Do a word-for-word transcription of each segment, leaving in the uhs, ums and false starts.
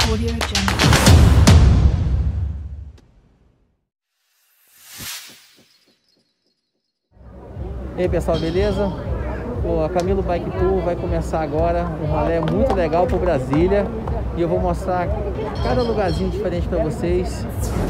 E aí pessoal, beleza? Pô, a Camilo Bike Tour vai começar agora, um rolê muito legal por Brasília, e eu vou mostrar cada lugarzinho diferente para vocês.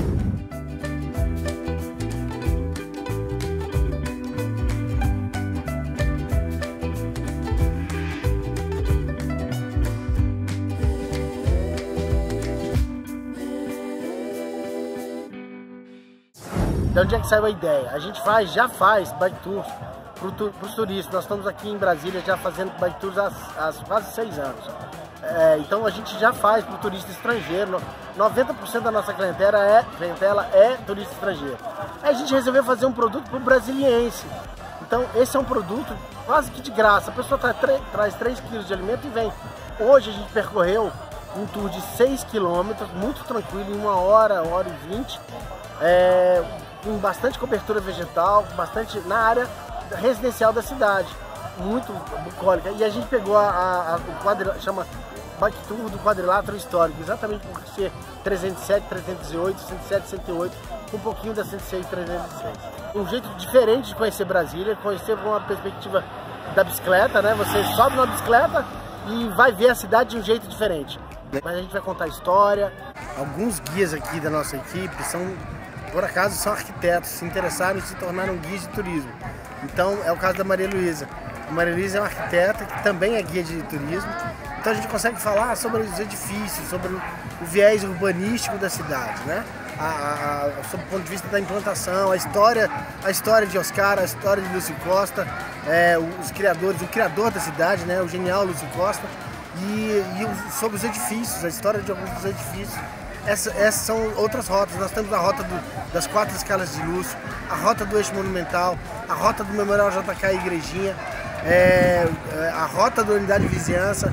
De onde é que saiu a ideia? A gente faz, já faz bike tours para os turistas. Nós estamos aqui em Brasília já fazendo bike tours há, há quase seis anos. É, então a gente já faz para o turista estrangeiro. noventa por cento da nossa clientela é, clientela é turista estrangeiro. Aí a gente resolveu fazer um produto para o brasiliense. Então esse é um produto quase que de graça. A pessoa tra traz três quilos de alimento e vem. Hoje a gente percorreu um tour de seis quilômetros, muito tranquilo, em uma hora, uma hora e vinte. É, com bastante cobertura vegetal, bastante na área residencial da cidade, muito bucólica. E a gente pegou a, a, a o quadrilátero, chama Bike Tour do quadrilátero histórico, exatamente por ser trezentos e sete, trezentos e oito, cento e sete, cento e oito, com um pouquinho da cento e seis, trezentos e seis. Um jeito diferente de conhecer Brasília, conhecer com uma perspectiva da bicicleta, né? Você sobe numa bicicleta e vai ver a cidade de um jeito diferente. Mas a gente vai contar a história. Alguns guias aqui da nossa equipe são, por acaso, são arquitetos, se interessaram em se tornar um guia de turismo. Então é o caso da Maria Luísa. A Maria Luísa é uma arquiteta que também é guia de turismo. Então a gente consegue falar sobre os edifícios, sobre o viés urbanístico da cidade, né? A, a, a, sob o ponto de vista da implantação, a história, a história de Oscar, a história de Lúcio Costa, é, os criadores, o criador da cidade, né? O genial Lúcio Costa, e, e sobre os edifícios, a história de alguns dos edifícios. Essa, essas são outras rotas. Nós temos a rota do, das quatro escalas de Lúcio, a rota do eixo monumental, a rota do Memorial J K e Igrejinha, é, a rota da unidade de vizinhança.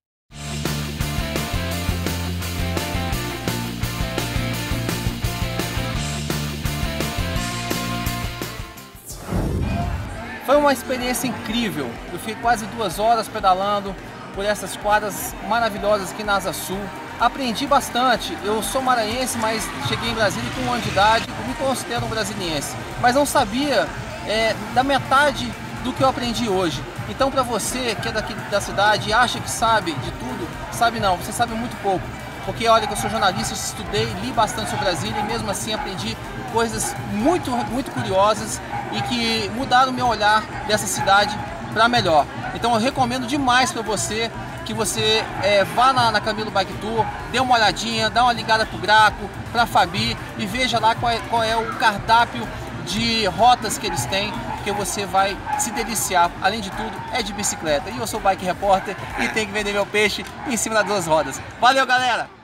Foi uma experiência incrível. Eu fiquei quase duas horas pedalando por essas quadras maravilhosas aqui na Asa Sul. Aprendi bastante. Eu sou maranhense, mas cheguei em Brasília com um ano de idade e me considero um brasiliense. Mas não sabia é, da metade do que eu aprendi hoje. Então, para você que é daqui da cidade e acha que sabe de tudo, sabe não, você sabe muito pouco. Porque olha que eu sou jornalista, eu estudei, li bastante sobre Brasília e mesmo assim aprendi coisas muito, muito curiosas e que mudaram o meu olhar dessa cidade para melhor. Então eu recomendo demais para você que você é, vá na, na Camilo Bike Tour, dê uma olhadinha, dá uma ligada para o Graco, para a Fabi e veja lá qual é, qual é o cardápio de rotas que eles têm, porque você vai se deliciar. Além de tudo, é de bicicleta. E eu sou Bike Repórter e tenho que vender meu peixe em cima das duas rodas. Valeu, galera!